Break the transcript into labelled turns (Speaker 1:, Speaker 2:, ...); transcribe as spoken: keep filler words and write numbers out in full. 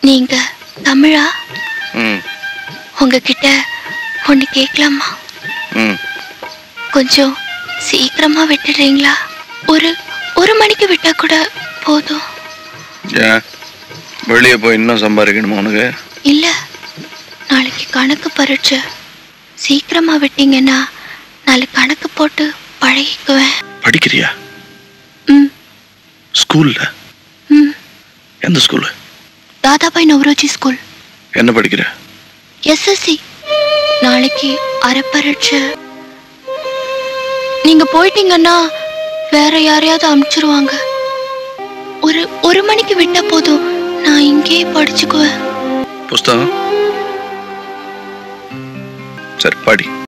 Speaker 1: நீங்க தமிழா? உங்ககிட்ட ஒண்ணு கேட்கலாமா? கொஞ்சம் சீக்கிரமா விட்டுடுறீங்களா? ஒரு ஒரு மணிக்கு விட்டா கூட போதும்.
Speaker 2: வெளியே போய் இன்னும் சம்பாதிக்கணுமா உனக்கு?
Speaker 1: இல்ல, நாளைக்கு கணக்கு பரீட்சை. சீக்கிரமா விட்டீங்கன்னா நாளை கணக்கு போட்டு பழகிக்குவேன்.
Speaker 2: படிக்கிறியா?
Speaker 1: ம்.
Speaker 2: ஸ்கூல்ல?
Speaker 1: ம்.
Speaker 2: எந்த ஸ்கூல்?
Speaker 1: தாதாபாய் நவரோஜி ஸ்கூல்.
Speaker 2: என்ன படிக்கிற?
Speaker 1: எஸ்எஸ்சி. நாளைக்கு அரை பரீட்சை. நீங்க போயிட்டீங்கன்னா வேற யாரையாவது அனுப்பிச்சிருவாங்க. ஒரு ஒரு மணிக்கு விட்டா போதும், நான் இங்கே படிச்சுக்குவேன்.
Speaker 2: புஸ்தகம் சரி படி.